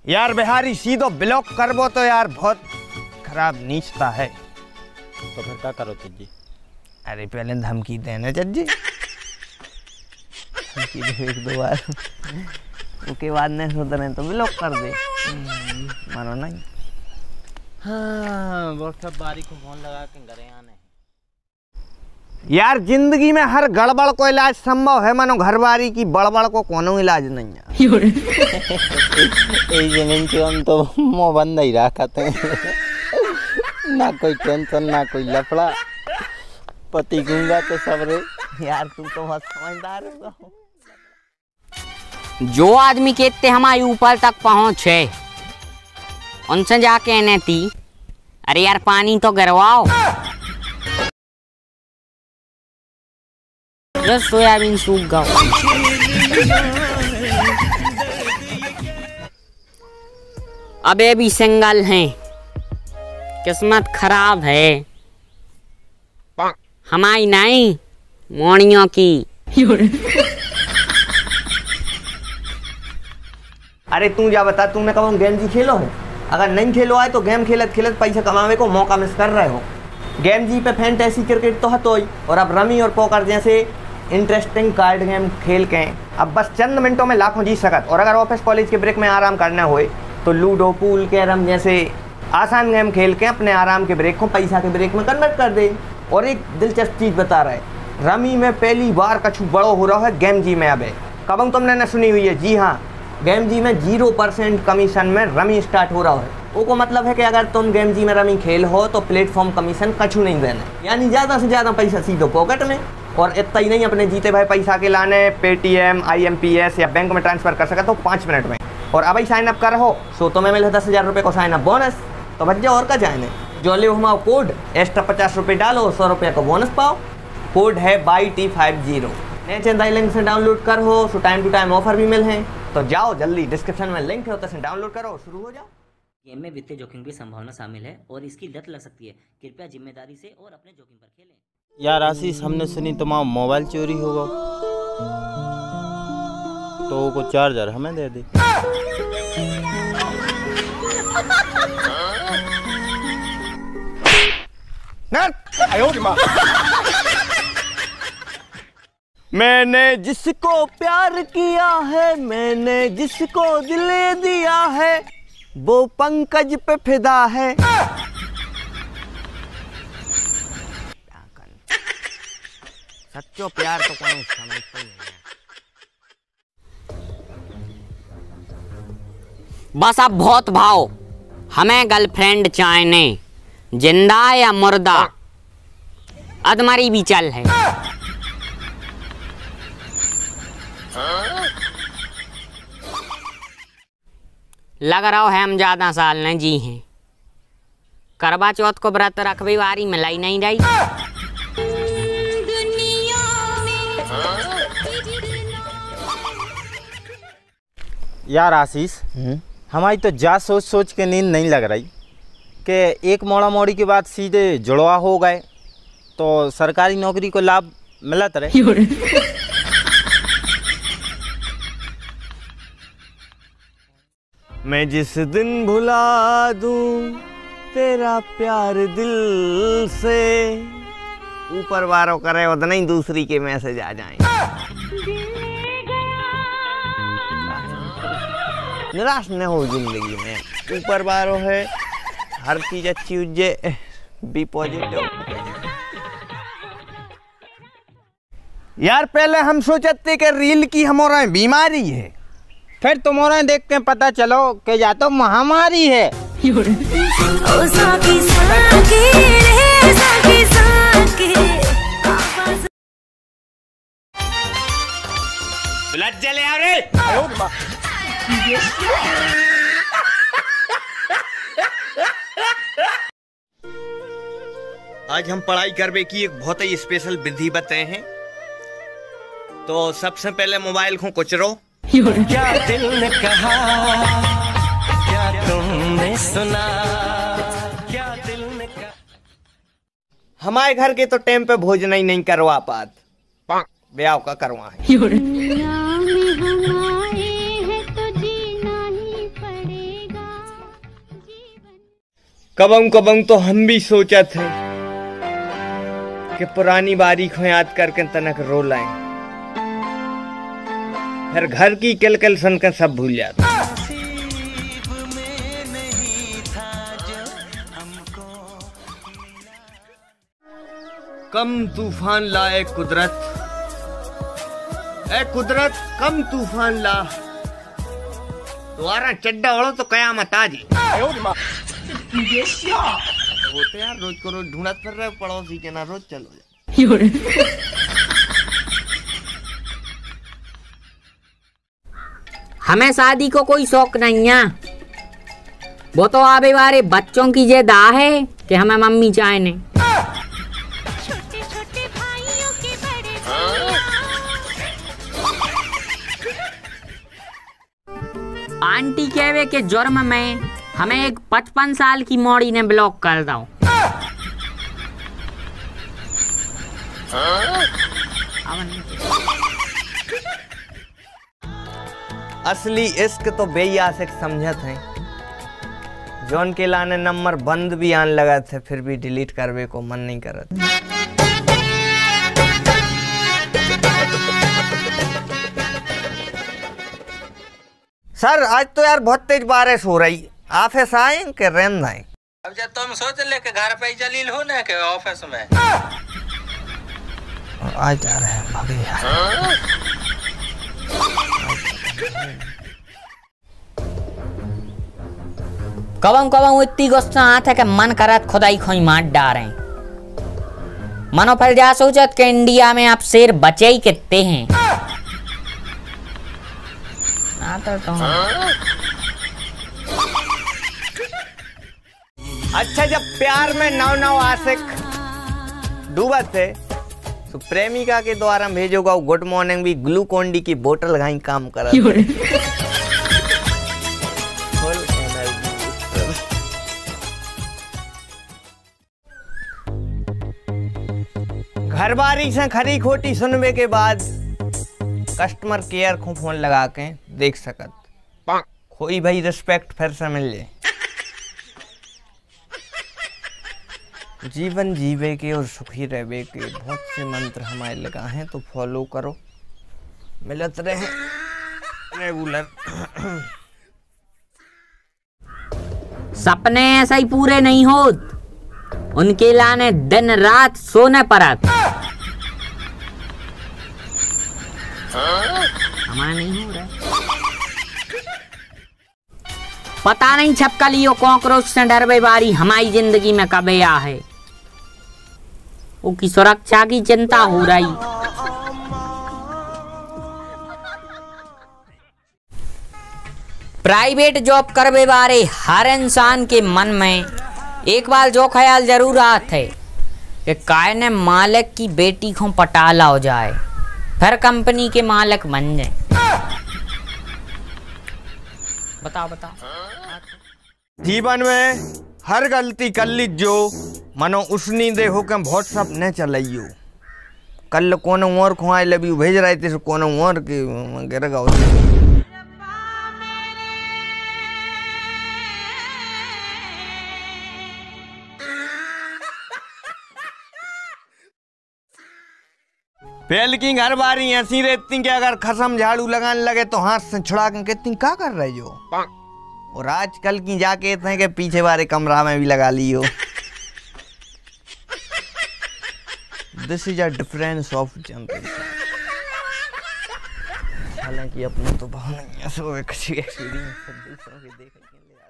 यार बिहारी सीधो ब्लॉक करबो तो यार बहुत खराब नीचता है। तो फिर क्या करो जी? अरे पहले धमकी देने जज्जी, धमकी दे एक दो बार, उसके बाद नहीं सुधरे तो ब्लॉक कर दे। मानो नहीं। हाँ वो सब बारी को फोन लगा के घरे आने। यार जिंदगी में हर गड़बड़ को इलाज संभव है, मानो घरबारी की बड़बड़ को कोनो इलाज नहीं है। जमीन से हम तो मुँह बंद ही रखा थे, ना कोई टेंशन ना कोई लफड़ा, पति गूंगा तो सब रे। यार तू तो बहुत समझदार हो। जो आदमी के इतने हमारे ऊपर तक पहुंच है उनसे जाके कहती अरे यार पानी तो गिरवाओ, सोयाबीन सूख गया। अबे भी सिंगल हैं, किस्मत खराब है हमारी नहीं मोड़ियों की। अरे तू जा बता, तुमने कब गेम जी खेलो है? अगर नहीं खेलो है तो गेम खेलत खेलत पैसा कमाने को मौका मिस कर रहे हो। गेम जी पे फैंटेसी क्रिकेट तो है और अब रमी और पोकर जैसे इंटरेस्टिंग कार्ड गेम खेल के अब बस चंद मिनटों में लाखों जी सकत। और अगर ऑफिस कॉलेज के ब्रेक में आराम करना होए तो लूडो पूल कैरम जैसे आसान गेम खेल के अपने आराम के ब्रेक को पैसा के ब्रेक में कन्वर्ट कर दे। और एक दिलचस्प चीज़ बता रहे, रमी में पहली बार कछु बड़ो हो रहा है गेम जी में। अब कब तुमने न सुनी हुई है? जी हाँ, गेम जी में 0% कमीशन में रमी स्टार्ट हो रहा है। वो को मतलब है कि अगर तुम गेम जी में रमी खेल हो तो प्लेटफॉर्म कमीशन कछु नहीं देना, यानी ज़्यादा से ज़्यादा पैसा सीधो पॉकेट में। और इतना ही नहीं, अपने जीते भाई पैसा के लाने पेटीएम IMPS या बैंक में ट्रांसफ़र कर सका तो 5 मिनट में। और अब ही साइन अप कर हो सो तुम्हें मिले 10,000 रुपये को साइन अप बोनस। तो भज्जा और का जाने जो ले हमारा कोड एक्स्ट्रा 50 रुपये डालो, 100 रुपये का बोनस पाओ। कोड है BYT50। नए चंदा लिंक से डाउनलोड कर हो so time to time offer भी मिल हैं। तो जाओ जल्दी, डिस्क्रिप्शन में लिंक है उसे डाउनलोड करो, शुरू हो जाओ। गेम में वित्तीय जोखिम की संभावना शामिल है और इसकी लत लग सकती है। कृपया जिम्मेदारी से और अपने जोखिम पर खेलें। यार आशीष, हमने सुनी तुम्हारा मोबाइल चोरी हो गया, तो वो चार्जर हमें दे दे। मैंने जिसको प्यार किया है, मैंने जिसको दिल दिया है, वो पंकज पे फिदा है। सच्चो प्यार तो कोई समझता ही नहीं है। बस अब बहुत भाव, हमें गर्लफ्रेंड चाहने जिंदा या मुर्दा, अदमरी भी चल है। लग रहा है हम ज्यादा साल न जी हैं। करवा चौथ को व्रत रखबी वारी मिलाई नहीं रही। यार आशीष, हमारी तो जा सोच सोच के नींद नहीं लग रही कि एक मोड़ा मोड़ी के बाद सीधे जुड़वा हो गए तो सरकारी नौकरी को लाभ मिलत रहे। मैं जिस दिन भुला दूं तेरा प्यार दिल से, ऊपर वारों करे उतना ही दूसरी के मैसेज आ जाएं। निराश न हो जिंदगी में, ऊपर वारों है हर चीज अच्छी उज्जे, बी पॉजिटिव। यार पहले हम सोचते कि रील की हमारा बीमारी है, फिर तुम्हारा देख के पता चलो कि या तो महामारी है। चले आ रे। आज हम पढ़ाई करने की एक बहुत ही स्पेशल विधि बताए हैं। तो सबसे पहले मोबाइल को कुचरो। क्या दिल ने कहा, क्या तुमने सुना, क्या दिल ने कहा। हमारे घर के तो टाइम पे भोजन ही नहीं करवा पात, ब्याह का करवा है। कबंग तो हम भी सोचा थे कि पुरानी बारी को याद करके तनक रो लाए, फिर घर की किलकिल सुनकर सब भूल जाते। कम तूफान लाए कुदरत, ए कुदरत कम तूफान ला, तुम्हारा चड्डा ओढ़ो तो कयामत आ जी। होते यार रोज को रोज ढूंढत फिर रहे पड़ोसी के ना, रोज चलो जा। हमें शादी को कोई शौक नहीं है, वो तो आवे वाले बच्चों की ये दा है कि हमें मम्मी चाहने। आंटी कहवे के जुर्म में हमें एक 55 साल की मौड़ी ने ब्लॉक कर दो। असली इश्क तो बेयासिक समझत है, जौन के लाने नंबर बंद भी आने लगा थे फिर भी डिलीट करवे को मन नहीं करत। सर आज तो यार बहुत तेज बारिश हो रही, ऑफिस आए के रेंद आए? अब जब तुम सोच ले के घर पे ही जलील हो ना के ऑफिस में आज जा रहे हैं भाभी यार। कबंग इतनी गुस्सा आत है कि मन करत खुदाई खोई मार डारे। मनो फल जा सोचत के इंडिया में आप शेर बचे ही कितने हैं। अच्छा जब प्यार में नौ आशिक डूबत थे तो प्रेमिका के द्वारा भेजोगा गुड मॉर्निंग भी ग्लूकोन डी की बोतल घाई काम कर। घर बारी से खरी खोटी सुनने के बाद कस्टमर केयर को फोन लगा के देख सकत कोई भाई रिस्पेक्ट फिर से मिल जाए। जीवन जीवे के और सुखी रहवे के बहुत से मंत्र हमारे लगा हैं, तो फॉलो करो, मिलत रहे रेगुलर। सपने ऐसा ही पूरे नहीं होत, उनके लाने दिन रात सोने पड़त। हमारा नहीं हो रहा। पता नहीं छपकलियों कॉकरोच से डरवे बारी हमारी जिंदगी में कब आ है, उसकी सुरक्षा की चिंता हो रही। प्राइवेट जॉब करवे बारे हर इंसान के मन में एक बार जो ख्याल जरूर आता है कि काय ने मालिक की बेटी को पटाला हो जाए फिर कंपनी के मालिक बन जाए। बताओ जीवन में हर गलती कर लीजो, मनो उसनी दे हो के बहुत सब न चलियो। कल कोनो और खुआई लबी भेज रहे थे कोनो और के गिर गओ। पहल की हर बारी ऐसी रहती कि अगर खसम झाड़ू लगाने लगे तो हाथ से छुड़ा के कहती क्या कर रहे हो, और आजकल की जाके थे कि पीछे वाले कमरा में भी लगा लियो। This is a difference of generation. हालांकि अपने तो बहुत नहीं है, सो एक्सपीरियंस दूसरों के देख